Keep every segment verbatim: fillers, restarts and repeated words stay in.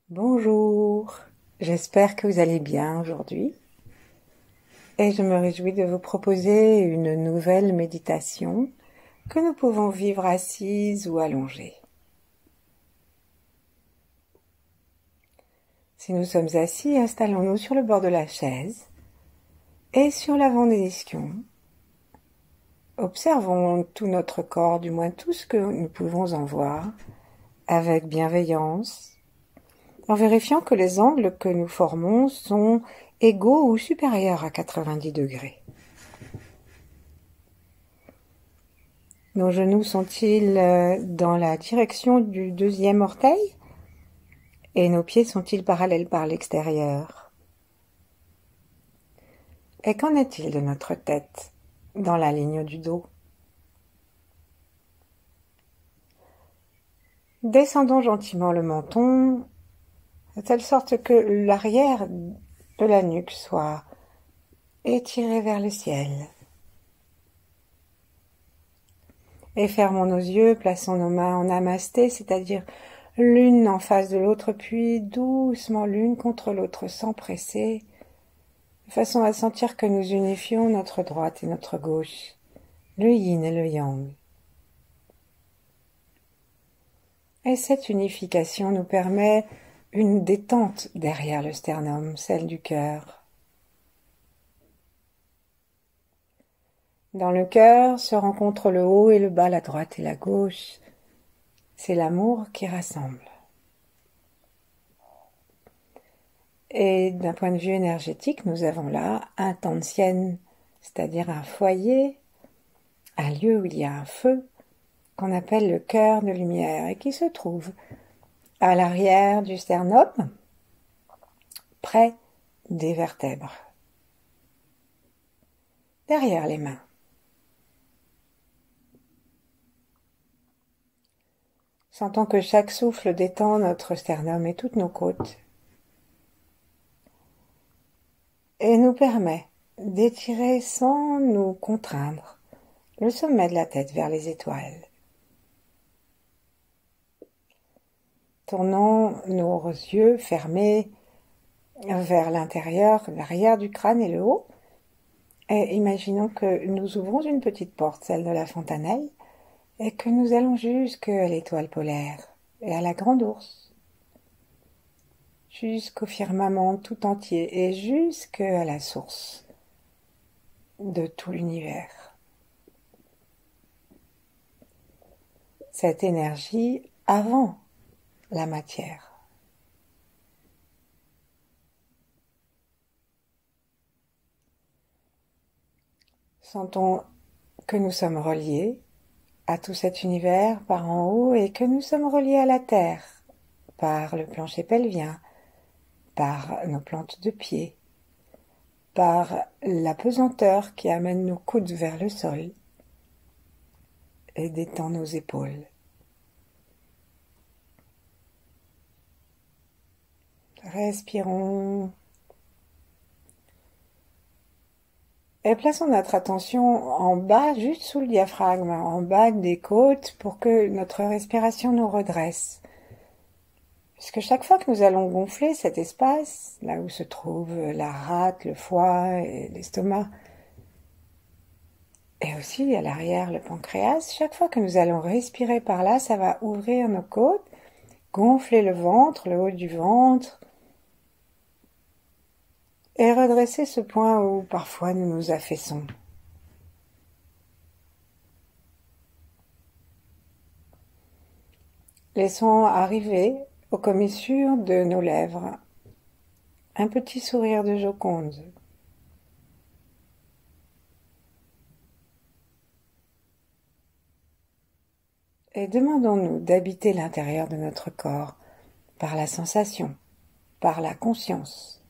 Bonjour, j'espère que vous allez bien aujourd'hui et je me réjouis de vous proposer une nouvelle méditation que nous pouvons vivre assises ou allongées. Si nous sommes assis, installons-nous sur le bord de la chaise et sur l'avant des ischions. Observons tout notre corps, du moins tout ce que nous pouvons en voir, avec bienveillance, en vérifiant que les angles que nous formons sont égaux ou supérieurs à quatre-vingt-dix degrés. Nos genoux sont-ils dans la direction du deuxième orteil? Et nos pieds sont-ils parallèles par l'extérieur? Et qu'en est-il de notre tête dans la ligne du dos? Descendons gentiment le menton, de telle sorte que l'arrière de la nuque soit étiré vers le ciel. Et fermons nos yeux, plaçons nos mains en namasté, c'est-à-dire l'une en face de l'autre, puis doucement l'une contre l'autre sans presser, de façon à sentir que nous unifions notre droite et notre gauche, le yin et le yang. Et cette unification nous permet une détente derrière le sternum, celle du cœur. Dans le cœur se rencontrent le haut et le bas, la droite et la gauche. C'est l'amour qui rassemble. Et d'un point de vue énergétique, nous avons là un Tantian, c'est-à-dire un foyer, un lieu où il y a un feu, qu'on appelle le cœur de lumière, et qui se trouve à l'arrière du sternum, près des vertèbres, derrière les mains. Sentons que chaque souffle détend notre sternum et toutes nos côtes et nous permet d'étirer sans nous contraindre le sommet de la tête vers les étoiles. Tournons nos yeux fermés vers l'intérieur, l'arrière du crâne et le haut, et imaginons que nous ouvrons une petite porte, celle de la fontanelle, et que nous allons jusqu'à l'étoile polaire et à la grande ours, jusqu'au firmament tout entier et jusqu'à la source de tout l'univers. Cette énergie avant la matière. Sentons que nous sommes reliés à tout cet univers par en haut et que nous sommes reliés à la terre par le plancher pelvien, par nos plantes de pied, par la pesanteur qui amène nos coudes vers le sol et détend nos épaules. Respirons et plaçons notre attention en bas, juste sous le diaphragme, en bas des côtes, pour que notre respiration nous redresse. Puisque chaque fois que nous allons gonfler cet espace, là où se trouve la rate, le foie et l'estomac, et aussi à l'arrière le pancréas, chaque fois que nous allons respirer par là, ça va ouvrir nos côtes, gonfler le ventre, le haut du ventre, et redresser ce point où parfois nous nous affaissons. Laissons arriver aux commissures de nos lèvres un petit sourire de Joconde. Et demandons-nous d'habiter l'intérieur de notre corps par la sensation, par la conscience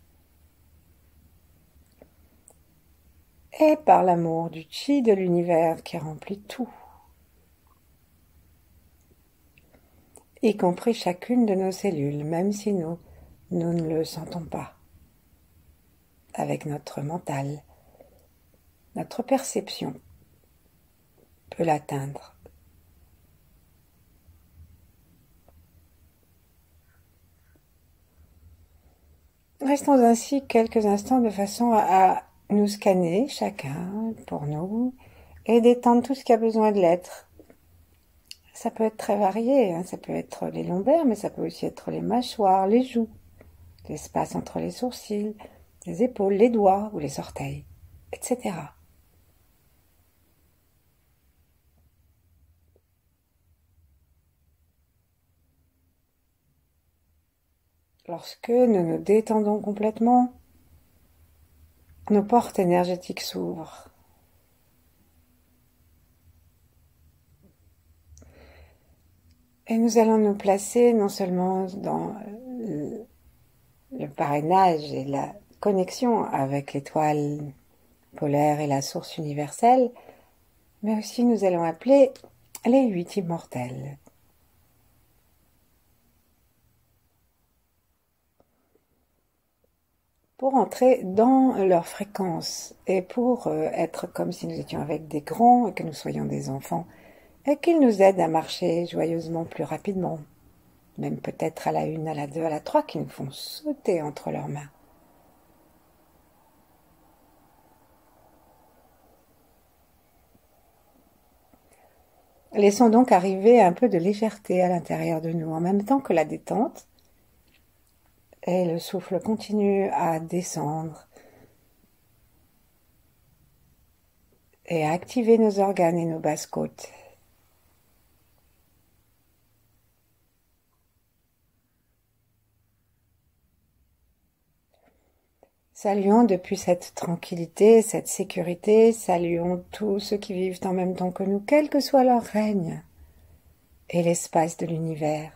et par l'amour du chi de l'univers qui remplit tout, y compris chacune de nos cellules, même si nous, nous ne le sentons pas. Avec notre mental, notre perception peut l'atteindre. Restons ainsi quelques instants de façon à nous scanner chacun pour nous et détendre tout ce qui a besoin de l'être. Ça peut être très varié, hein. Ça peut être les lombaires, mais ça peut aussi être les mâchoires, les joues, l'espace entre les sourcils, les épaules, les doigts ou les orteils, et cetera. Lorsque nous nous détendons complètement, nos portes énergétiques s'ouvrent. Et nous allons nous placer non seulement dans le parrainage et la connexion avec l'étoile polaire et la source universelle, mais aussi nous allons appeler les huit immortels. Pour entrer dans leur fréquence et pour être comme si nous étions avec des grands et que nous soyons des enfants et qu'ils nous aident à marcher joyeusement plus rapidement, même peut-être à la une, à la deux, à la trois, qui nous font sauter entre leurs mains. Laissons donc arriver un peu de légèreté à l'intérieur de nous, en même temps que la détente, et le souffle continue à descendre et à activer nos organes et nos basses côtes. Saluons depuis cette tranquillité, cette sécurité, saluons tous ceux qui vivent en même temps que nous, quel que soit leur règne et l'espace de l'univers.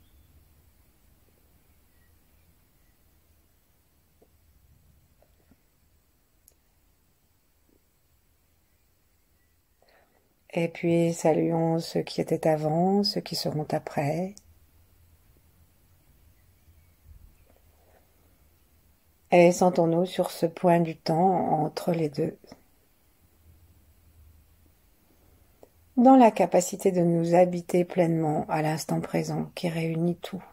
Et puis saluons ceux qui étaient avant, ceux qui seront après. Et sentons-nous sur ce point du temps entre les deux, dans la capacité de nous habiter pleinement à l'instant présent qui réunit tout.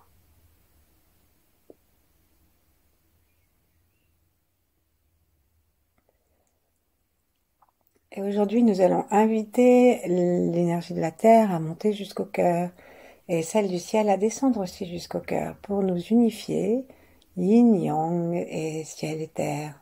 Et aujourd'hui, nous allons inviter l'énergie de la Terre à monter jusqu'au cœur et celle du ciel à descendre aussi jusqu'au cœur pour nous unifier, yin, yang et ciel et terre.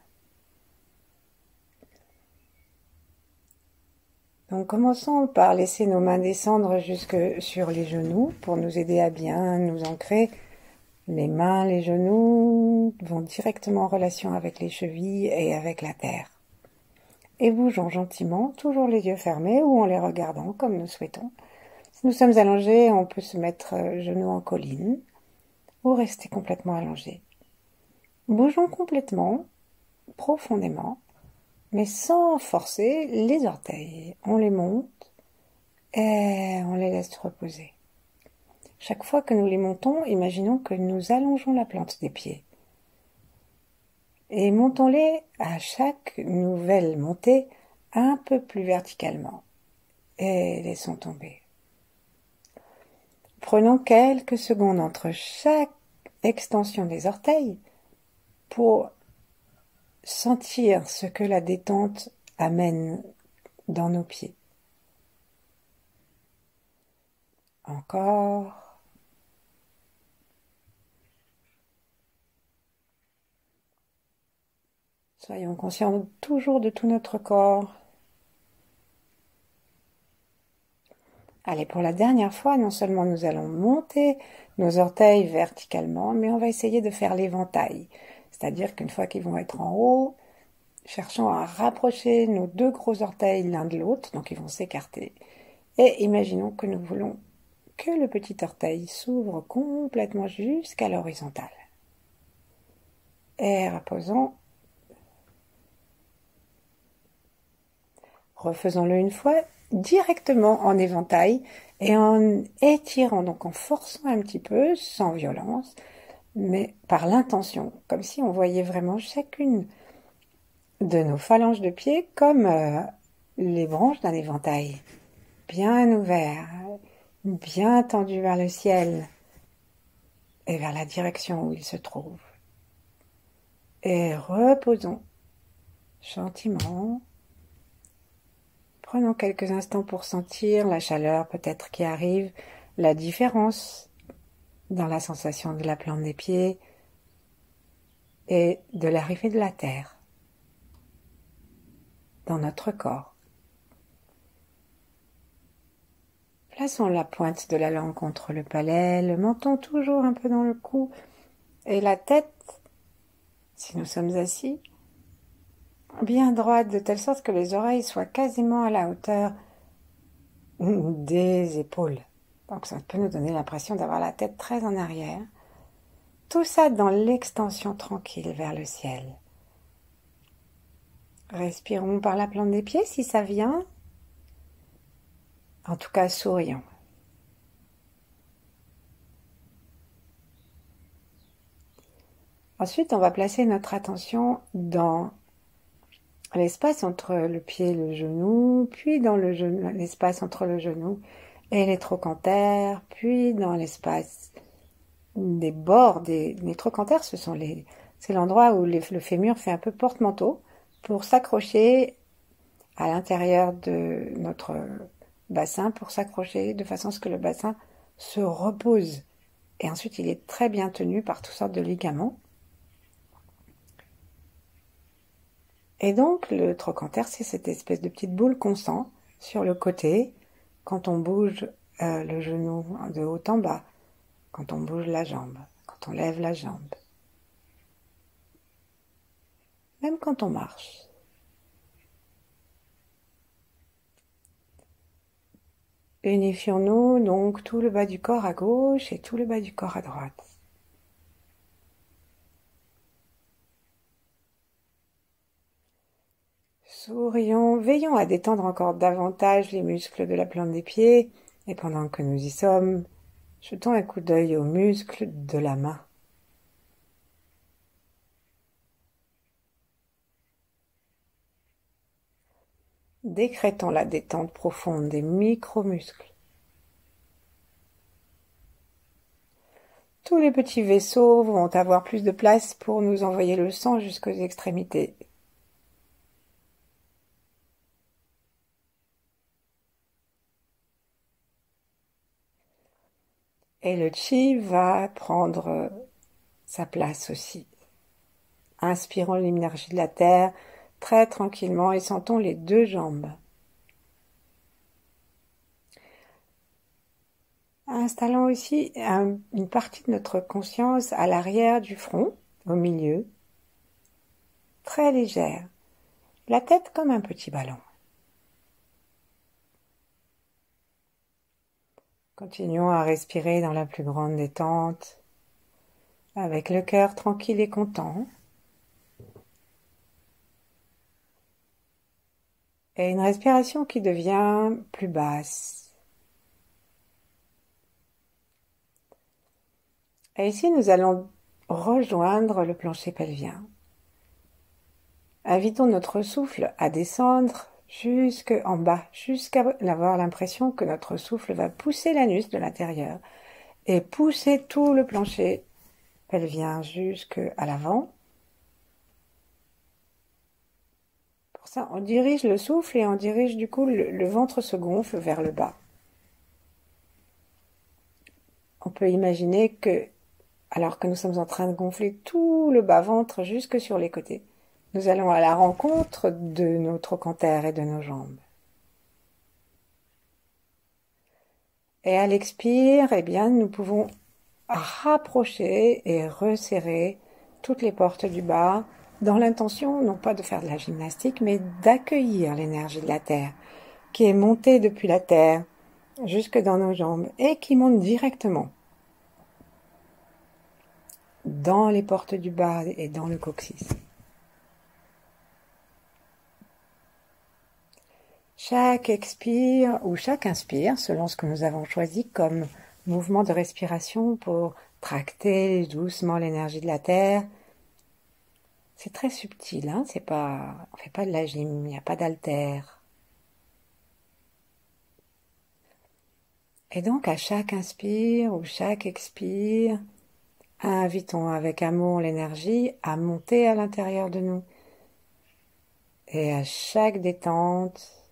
Donc commençons par laisser nos mains descendre jusque sur les genoux pour nous aider à bien nous ancrer. Les mains, les genoux vont directement en relation avec les chevilles et avec la terre. Et bougeons gentiment, toujours les yeux fermés ou en les regardant comme nous souhaitons. Si nous sommes allongés, on peut se mettre genoux en colline ou rester complètement allongé. Bougeons complètement, profondément, mais sans forcer les orteils. On les monte et on les laisse reposer. Chaque fois que nous les montons, imaginons que nous allongeons la plante des pieds. Et montons-les à chaque nouvelle montée un peu plus verticalement. Et laissons tomber. Prenons quelques secondes entre chaque extension des orteils pour sentir ce que la détente amène dans nos pieds. Encore. Soyons conscients toujours de tout notre corps. Allez, pour la dernière fois, non seulement nous allons monter nos orteils verticalement, mais on va essayer de faire l'éventail. C'est-à-dire qu'une fois qu'ils vont être en haut, cherchons à rapprocher nos deux gros orteils l'un de l'autre, donc ils vont s'écarter. Et imaginons que nous voulons que le petit orteil s'ouvre complètement jusqu'à l'horizontale. Et reposons. Refaisons-le une fois directement en éventail et en étirant, donc en forçant un petit peu, sans violence, mais par l'intention, comme si on voyait vraiment chacune de nos phalanges de pied comme euh, les branches d'un éventail, bien ouvert, bien tendu vers le ciel et vers la direction où il se trouve. Et reposons gentiment. Prenons quelques instants pour sentir la chaleur peut-être qui arrive, la différence dans la sensation de la plante des pieds et de l'arrivée de la terre dans notre corps. Plaçons la pointe de la langue contre le palais, le menton toujours un peu dans le cou et la tête, si nous sommes assis, bien droite de telle sorte que les oreilles soient quasiment à la hauteur des épaules. Donc ça peut nous donner l'impression d'avoir la tête très en arrière. Tout ça dans l'extension tranquille vers le ciel. Respirons par la plante des pieds si ça vient. En tout cas, sourions. Ensuite, on va placer notre attention dans l'espace entre le pied et le genou, puis dans le genou, l'espace entre le genou et les trochantères, puis dans l'espace des bords des, des trochantères. Ce sont les, c'est l'endroit où les, le fémur fait un peu porte-manteau pour s'accrocher à l'intérieur de notre bassin, pour s'accrocher de façon à ce que le bassin se repose. Et ensuite, il est très bien tenu par toutes sortes de ligaments. Et donc, le trochanter, c'est cette espèce de petite boule qu'on sent sur le côté quand on bouge euh, le genou de haut en bas, quand on bouge la jambe, quand on lève la jambe, même quand on marche. Unifions-nous donc tout le bas du corps à gauche et tout le bas du corps à droite. Sourions, veillons à détendre encore davantage les muscles de la plante des pieds, et pendant que nous y sommes, jetons un coup d'œil aux muscles de la main. Décrétons la détente profonde des micro-muscles. Tous les petits vaisseaux vont avoir plus de place pour nous envoyer le sang jusqu'aux extrémités. Et le chi va prendre sa place aussi. Inspirons l'énergie de la terre très tranquillement et sentons les deux jambes. Installons aussi un, une partie de notre conscience à l'arrière du front, au milieu, très légère, la tête comme un petit ballon. Continuons à respirer dans la plus grande détente, avec le cœur tranquille et content. Et une respiration qui devient plus basse. Et ici, nous allons rejoindre le plancher pelvien. Invitons notre souffle à descendre jusqu'en bas, jusqu'à avoir l'impression que notre souffle va pousser l'anus de l'intérieur et pousser tout le plancher pelvien jusqu'à l'avant. Pour ça, on dirige le souffle et on dirige du coup, le, le ventre se gonfle vers le bas. On peut imaginer que, alors que nous sommes en train de gonfler tout le bas-ventre jusque sur les côtés, nous allons à la rencontre de nos trochantères et de nos jambes. Et à l'expire, eh bien, nous pouvons rapprocher et resserrer toutes les portes du bas, dans l'intention non pas de faire de la gymnastique, mais d'accueillir l'énergie de la terre, qui est montée depuis la terre jusque dans nos jambes et qui monte directement dans les portes du bas et dans le coccyx. Chaque expire ou chaque inspire, selon ce que nous avons choisi comme mouvement de respiration pour tracter doucement l'énergie de la terre, c'est très subtil, hein, c'est pas, on fait pas de la gym, il n'y a pas d'haltère. Et donc à chaque inspire ou chaque expire, Invitons avec amour l'énergie à monter à l'intérieur de nous. Et à chaque détente,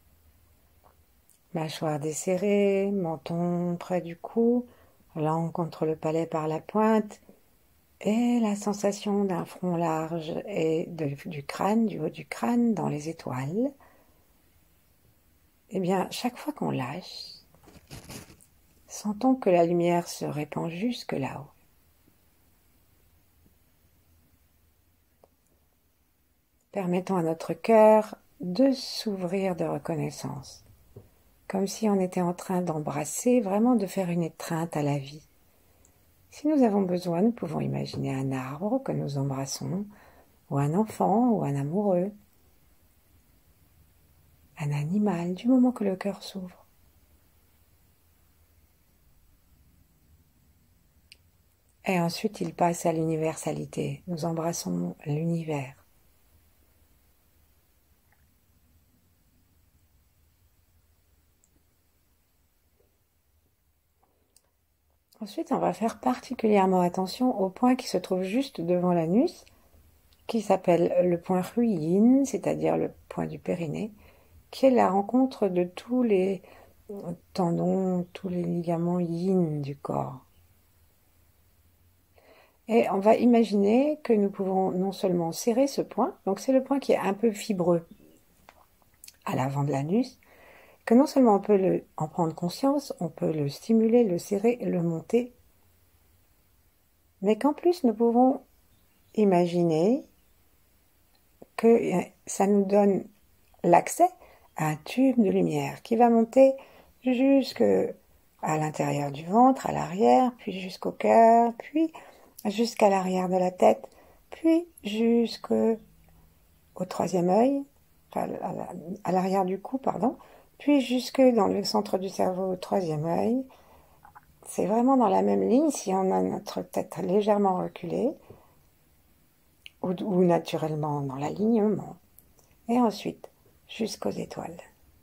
mâchoire desserrée, menton près du cou, langue contre le palais par la pointe, et la sensation d'un front large et de, du crâne, du haut du crâne, dans les étoiles. Eh bien, chaque fois qu'on lâche, sentons que la lumière se répand jusque là-haut. Permettons à notre cœur de s'ouvrir de reconnaissance, comme si on était en train d'embrasser, vraiment de faire une étreinte à la vie. Si nous avons besoin, nous pouvons imaginer un arbre que nous embrassons, ou un enfant, ou un amoureux, un animal, du moment que le cœur s'ouvre. Et ensuite, il passe à l'universalité. Nous embrassons l'univers. Ensuite, on va faire particulièrement attention au point qui se trouve juste devant l'anus, qui s'appelle le point Yin, c'est-à-dire le point du périnée, qui est la rencontre de tous les tendons, tous les ligaments yin du corps. Et on va imaginer que nous pouvons non seulement serrer ce point, donc c'est le point qui est un peu fibreux à l'avant de l'anus, que non seulement on peut le, en prendre conscience, on peut le stimuler, le serrer, le monter, mais qu'en plus nous pouvons imaginer que ça nous donne l'accès à un tube de lumière qui va monter jusque à l'intérieur du ventre, à l'arrière, puis jusqu'au cœur, puis jusqu'à l'arrière de la tête, puis jusqu'au troisième œil, enfin, à l'arrière du cou, pardon, puis jusque dans le centre du cerveau, au troisième œil. C'est vraiment dans la même ligne si on a notre tête légèrement reculée, ou, ou naturellement dans l'alignement. Et ensuite, jusqu'aux étoiles.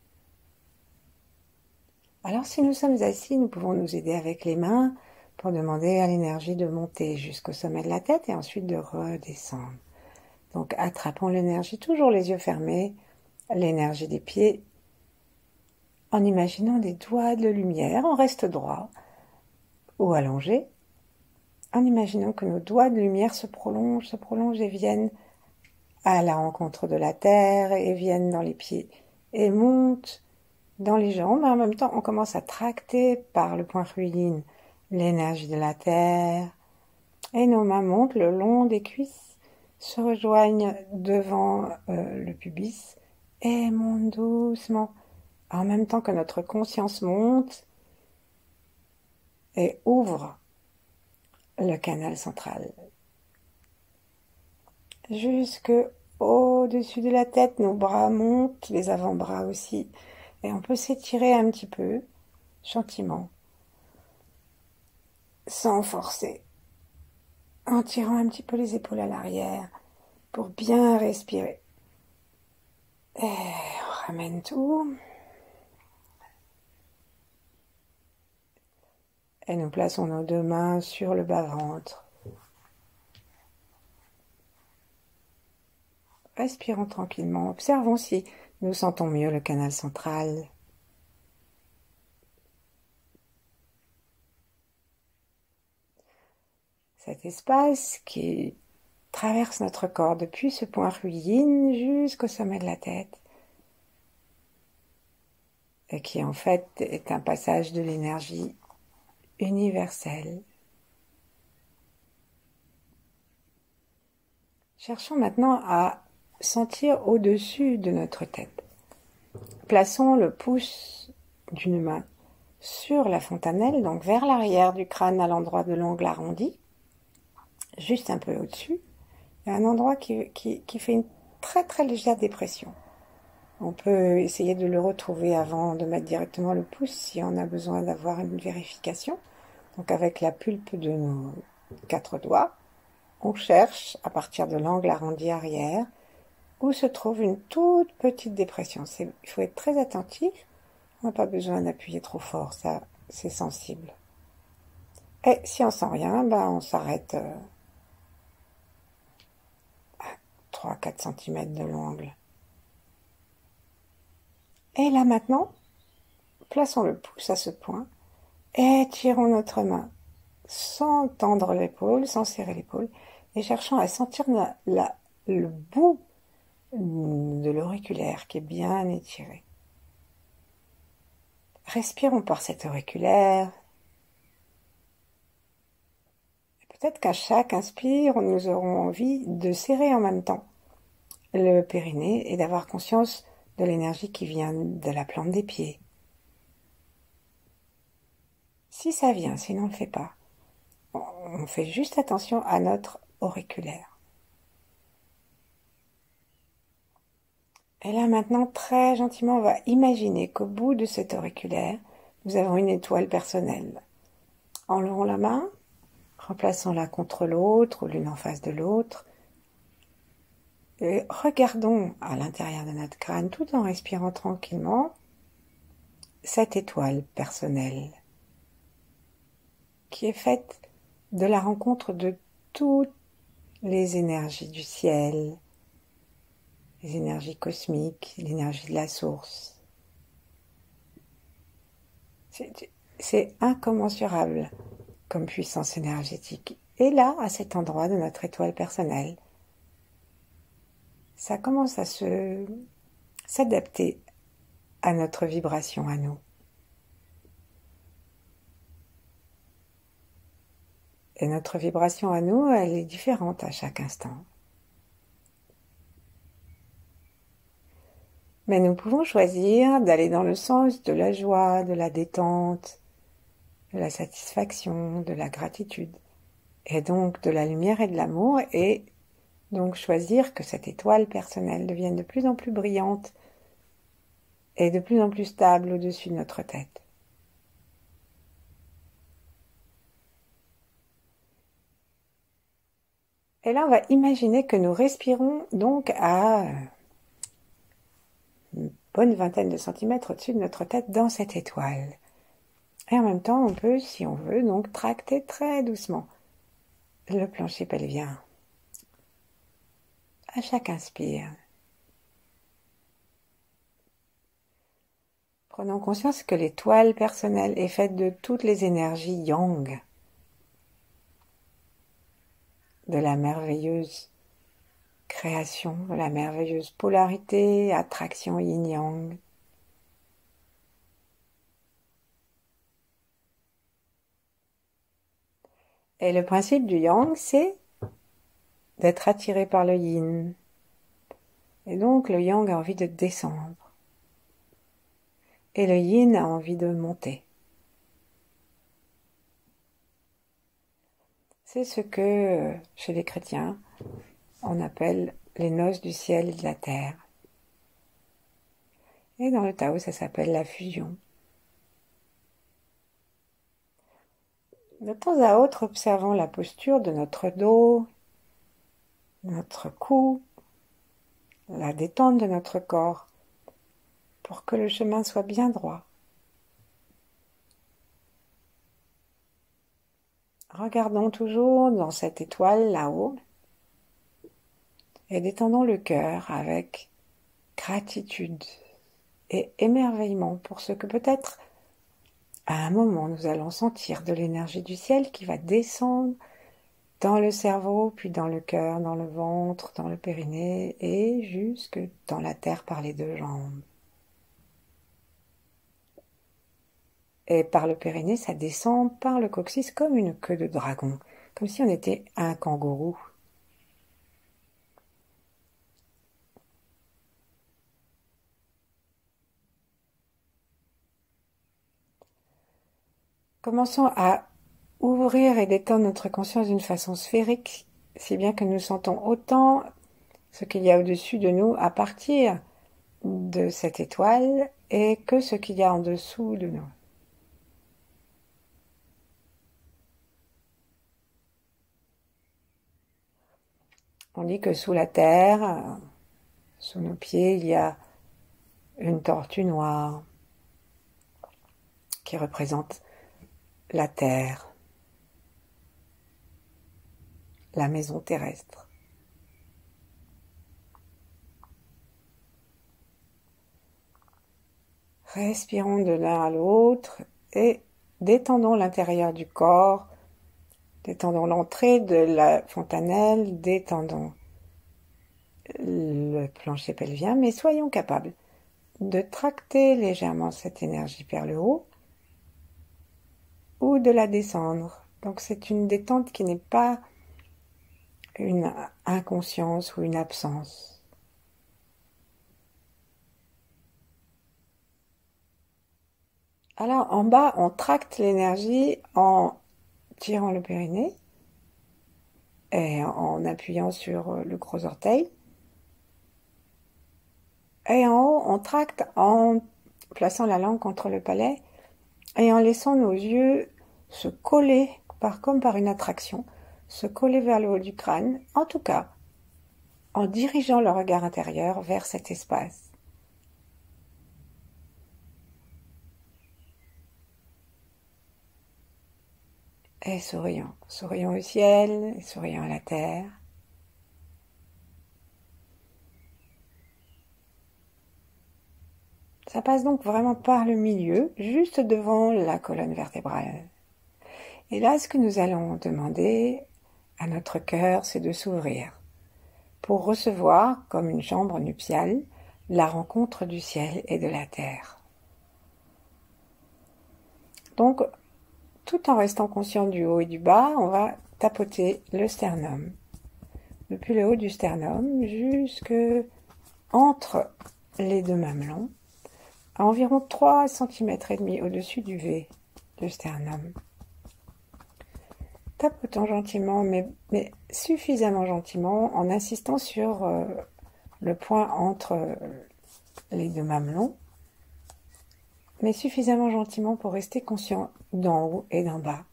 Alors si nous sommes assis, nous pouvons nous aider avec les mains pour demander à l'énergie de monter jusqu'au sommet de la tête et ensuite de redescendre. Donc attrapons l'énergie, toujours les yeux fermés, l'énergie des pieds, en imaginant des doigts de lumière, on reste droit ou allongé, en imaginant que nos doigts de lumière se prolongent, se prolongent et viennent à la rencontre de la terre et viennent dans les pieds et montent dans les jambes. En même temps, on commence à tracter par le point Yin l'énergie de la terre et nos mains montent le long des cuisses, se rejoignent devant euh, le pubis et montent doucement en même temps que notre conscience monte et ouvre le canal central. Jusque au-dessus de la tête, nos bras montent, les avant-bras aussi. Et on peut s'étirer un petit peu, gentiment, sans forcer, en tirant un petit peu les épaules à l'arrière pour bien respirer. Et on ramène tout. Et nous plaçons nos deux mains sur le bas-ventre. Respirons tranquillement. Observons si nous sentons mieux le canal central. Cet espace qui traverse notre corps depuis ce point Yin jusqu'au sommet de la tête. Et qui en fait est un passage de l'énergie universelle. Cherchons maintenant à sentir au-dessus de notre tête. Plaçons le pouce d'une main sur la fontanelle, donc vers l'arrière du crâne à l'endroit de l'angle arrondi, juste un peu au-dessus. Il y a un endroit qui, qui, qui fait une très très légère dépression. On peut essayer de le retrouver avant de mettre directement le pouce si on a besoin d'avoir une vérification. Donc avec la pulpe de nos quatre doigts, on cherche à partir de l'angle arrondi arrière où se trouve une toute petite dépression. C'est, il faut être très attentif, on n'a pas besoin d'appuyer trop fort, ça c'est sensible. Et si on sent rien, ben on s'arrête euh, à trois à quatre centimètres de l'ongle. Et là maintenant, plaçons le pouce à ce point et tirons notre main sans tendre l'épaule, sans serrer l'épaule, et cherchons à sentir la, la, le bout de l'auriculaire qui est bien étiré. Respirons par cet auriculaire. Peut-être qu'à chaque inspire, nous aurons envie de serrer en même temps le périnée et d'avoir conscience de l'énergie qui vient de la plante des pieds. Si ça vient, sinon on ne le fait pas. On fait juste attention à notre auriculaire. Et là maintenant, très gentiment, on va imaginer qu'au bout de cet auriculaire, nous avons une étoile personnelle. Enlevons la main, remplaçons-la contre l'autre ou l'une en face de l'autre. Et regardons à l'intérieur de notre crâne, tout en respirant tranquillement, cette étoile personnelle qui est faite de la rencontre de toutes les énergies du ciel, les énergies cosmiques, l'énergie de la source. C'est incommensurable comme puissance énergétique. Et là, à cet endroit de notre étoile personnelle, ça commence à se s'adapter à notre vibration à nous. Et notre vibration à nous, elle est différente à chaque instant. Mais nous pouvons choisir d'aller dans le sens de la joie, de la détente, de la satisfaction, de la gratitude, et donc de la lumière et de l'amour, et donc choisir que cette étoile personnelle devienne de plus en plus brillante et de plus en plus stable au-dessus de notre tête. Et là, on va imaginer que nous respirons donc à une bonne vingtaine de centimètres au-dessus de notre tête dans cette étoile. Et en même temps, on peut, si on veut, donc tracter très doucement le plancher pelvien. À chaque inspire. Prenons conscience que l'étoile personnelle est faite de toutes les énergies yang, de la merveilleuse création, de la merveilleuse polarité, attraction yin-yang. Et le principe du yang, c'est d'être attiré par le yin. Et donc le yang a envie de descendre. Et le yin a envie de monter. C'est ce que, chez les chrétiens, on appelle les noces du ciel et de la terre. Et dans le Tao, ça s'appelle la fusion. De temps à autre, observons la posture de notre dos, notre cou, la détente de notre corps, pour que le chemin soit bien droit. Regardons toujours dans cette étoile là-haut et détendons le cœur avec gratitude et émerveillement pour ce que peut-être à un moment nous allons sentir de l'énergie du ciel qui va descendre dans le cerveau, puis dans le cœur, dans le ventre, dans le périnée et jusque dans la terre par les deux jambes. Et par le périnée, ça descend par le coccyx comme une queue de dragon, comme si on était un kangourou. Commençons à ouvrir et détendre notre conscience d'une façon sphérique, si bien que nous sentons autant ce qu'il y a au-dessus de nous à partir de cette étoile et que ce qu'il y a en dessous de nous. On dit que sous la terre, sous nos pieds, il y a une tortue noire, qui représente la terre. la maison terrestre. Respirons de l'un à l'autre et détendons l'intérieur du corps, détendons l'entrée de la fontanelle, détendons le plancher pelvien, mais soyons capables de tracter légèrement cette énergie vers le haut ou de la descendre. Donc c'est une détente qui n'est pas une inconscience ou une absence. Alors en bas, on tracte l'énergie en tirant le périnée et en appuyant sur le gros orteil. Et en haut, on tracte en plaçant la langue contre le palais et en laissant nos yeux se coller, par, comme par une attraction, se coller vers le haut du crâne, en tout cas, en dirigeant le regard intérieur vers cet espace. Et sourions, sourions au ciel, et sourions à la terre. Ça passe donc vraiment par le milieu, juste devant la colonne vertébrale. Et là, ce que nous allons demander à notre cœur, c'est de s'ouvrir pour recevoir, comme une chambre nuptiale, la rencontre du ciel et de la terre. Donc, tout en restant conscient du haut et du bas, on va tapoter le sternum. Depuis le haut du sternum jusque entre les deux mamelons, à environ trois centimètres et demi au-dessus du V du sternum. Tapotons gentiment, mais, mais suffisamment gentiment, en insistant sur euh, le point entre euh, les deux mamelons, mais suffisamment gentiment pour rester conscient d'en haut et d'en bas.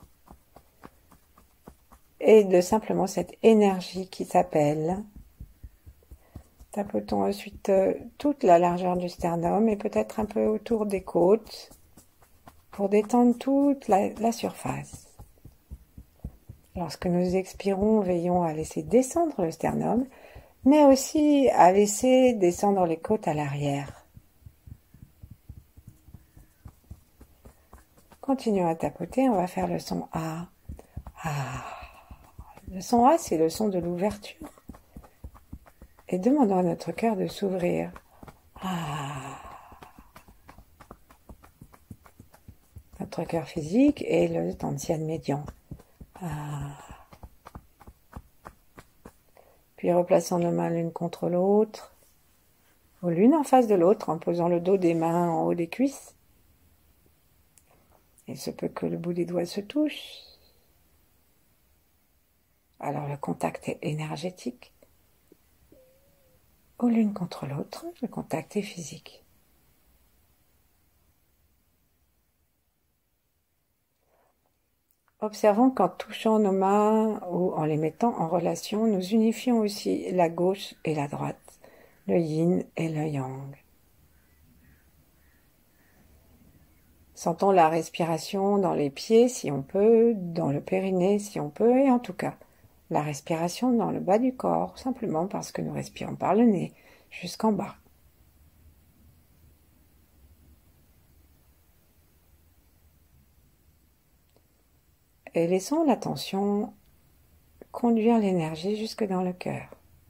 Et de simplement cette énergie qui s'appelle. Tapotons ensuite euh, toute la largeur du sternum et peut-être un peu autour des côtes pour détendre toute la, la surface. Lorsque nous expirons, veillons à laisser descendre le sternum, mais aussi à laisser descendre les côtes à l'arrière. Continuons à tapoter, on va faire le son A. Ah. Le son A, c'est le son de l'ouverture. Et demandons à notre cœur de s'ouvrir. Ah. Notre cœur physique et le dantian médian. Ah. Puis replaçons nos mains l'une contre l'autre, ou l'une en face de l'autre, en posant le dos des mains en haut des cuisses. Il se peut que le bout des doigts se touche. Alors le contact est énergétique. Ou l'une contre l'autre, le contact est physique. Observons qu'en touchant nos mains ou en les mettant en relation, nous unifions aussi la gauche et la droite, le yin et le yang. Sentons la respiration dans les pieds si on peut, dans le périnée si on peut, et en tout cas, la respiration dans le bas du corps, simplement parce que nous respirons par le nez, jusqu'en bas. Et laissons l'attention conduire l'énergie jusque dans le cœur.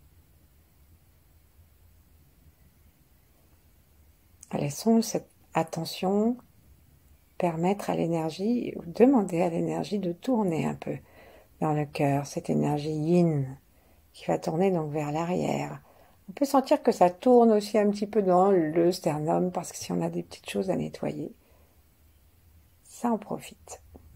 Laissons cette attention permettre à l'énergie, ou demander à l'énergie de tourner un peu dans le cœur, cette énergie yin qui va tourner donc vers l'arrière. On peut sentir que ça tourne aussi un petit peu dans le sternum, parce que si on a des petites choses à nettoyer, ça en profite.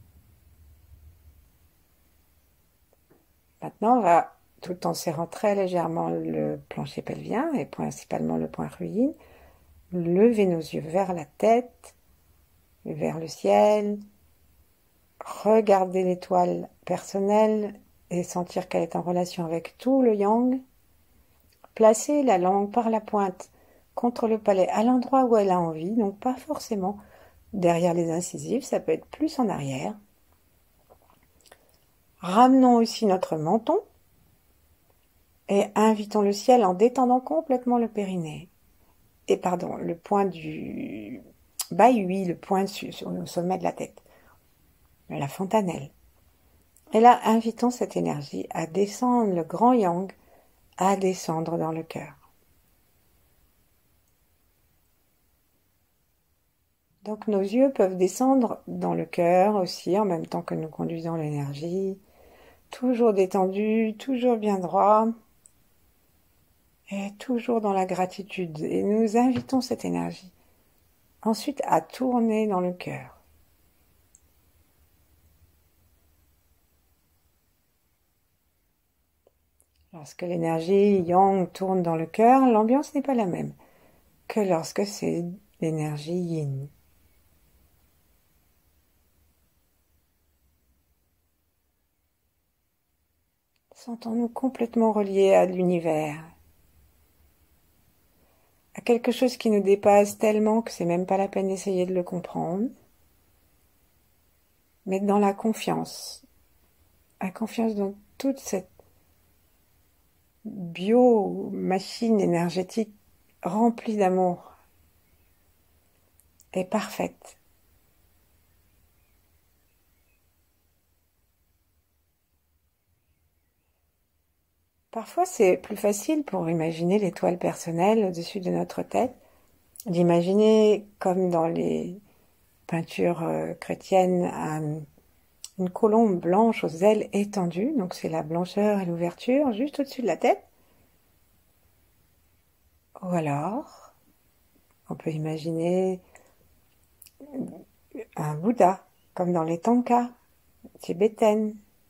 Maintenant, on va, tout en serrant très légèrement le plancher pelvien, et principalement le point ruine, lever nos yeux vers la tête, vers le ciel, regarder l'étoile personnelle et sentir qu'elle est en relation avec tout le yang, placer la langue par la pointe contre le palais à l'endroit où elle a envie, donc pas forcément derrière les incisives, ça peut être plus en arrière. Ramenons aussi notre menton Et invitons le ciel en détendant complètement le périnée. Et pardon, le point du bas, oui, le point dessus, sur le sommet de la tête, la fontanelle. Et là, invitons cette énergie à descendre, le grand yang, à descendre dans le cœur. Donc nos yeux peuvent descendre dans le cœur aussi, en même temps que nous conduisons l'énergie, toujours détendu, toujours bien droit, et toujours dans la gratitude. Et nous invitons cette énergie ensuite à tourner dans le cœur. Lorsque l'énergie yang tourne dans le cœur, l'ambiance n'est pas la même que lorsque c'est l'énergie yin. Sentons-nous complètement reliés à l'univers, à quelque chose qui nous dépasse tellement que c'est même pas la peine d'essayer de le comprendre, mais dans la confiance, la confiance dans toute cette bio-machine énergétique remplie d'amour et parfaite. Parfois, c'est plus facile pour imaginer l'étoile personnelle au-dessus de notre tête, d'imaginer comme dans les peintures euh, chrétiennes un, une colombe blanche aux ailes étendues, donc c'est la blancheur et l'ouverture juste au-dessus de la tête. Ou alors, on peut imaginer un Bouddha, comme dans les tankas tibétaines.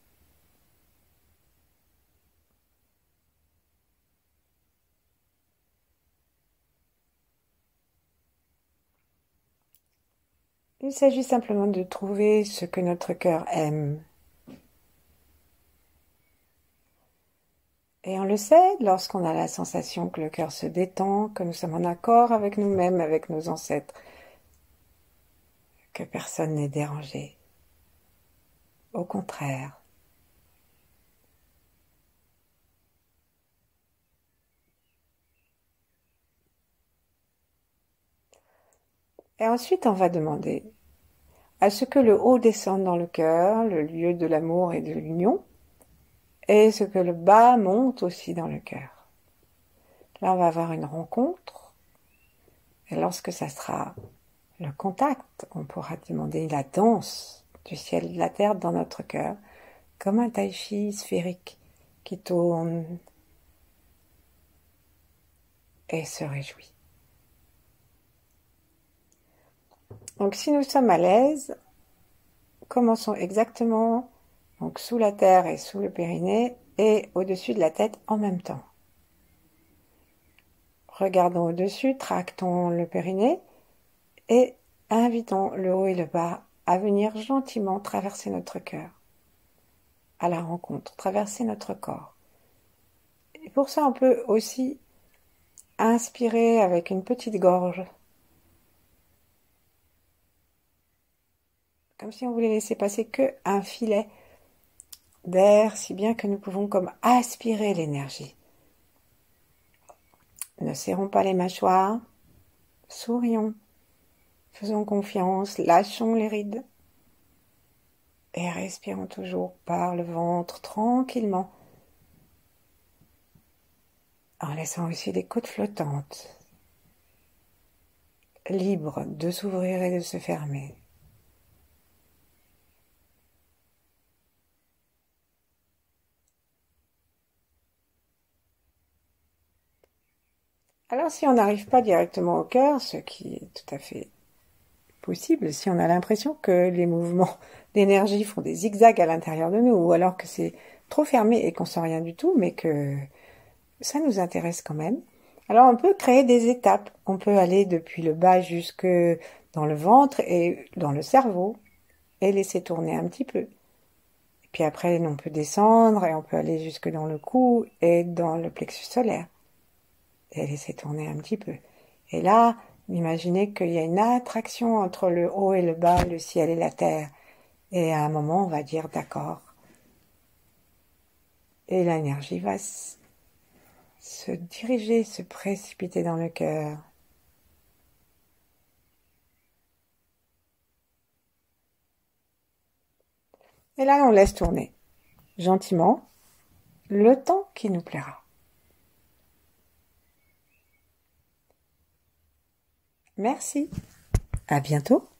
Il s'agit simplement de trouver ce que notre cœur aime. Et on le sait lorsqu'on a la sensation que le cœur se détend, que nous sommes en accord avec nous-mêmes, avec nos ancêtres, que personne n'est dérangé. Au contraire. Et ensuite, on va demander à ce que le haut descende dans le cœur, le lieu de l'amour et de l'union, et ce que le bas monte aussi dans le cœur. Là, on va avoir une rencontre, et lorsque ça sera le contact, on pourra demander la danse du ciel et de la terre dans notre cœur, comme un tai chi sphérique qui tourne et se réjouit. Donc si nous sommes à l'aise, commençons exactement donc sous la terre et sous le périnée et au-dessus de la tête en même temps. Regardons au-dessus, tractons le périnée et invitons le haut et le bas à venir gentiment traverser notre cœur, à la rencontre, traverser notre corps. Et pour ça, on peut aussi inspirer avec une petite gorge, comme si on voulait laisser passer que un filet d'air, si bien que nous pouvons comme aspirer l'énergie. Ne serrons pas les mâchoires, sourions, faisons confiance, lâchons les rides et respirons toujours par le ventre tranquillement, en laissant aussi les côtes flottantes, libres de s'ouvrir et de se fermer. Alors si on n'arrive pas directement au cœur, ce qui est tout à fait possible, si on a l'impression que les mouvements d'énergie font des zigzags à l'intérieur de nous, ou alors que c'est trop fermé et qu'on sent rien du tout, mais que ça nous intéresse quand même, alors on peut créer des étapes. On peut aller depuis le bas jusque dans le ventre et dans le cerveau, et laisser tourner un petit peu. Et puis après, on peut descendre, et on peut aller jusque dans le cou et dans le plexus solaire. Et laisser tourner un petit peu. Et là, imaginez qu'il y a une attraction entre le haut et le bas, le ciel et la terre. Et à un moment, on va dire d'accord. Et l'énergie va se diriger, se précipiter dans le cœur. Et là, on laisse tourner, gentiment, le temps qui nous plaira. Merci. À bientôt.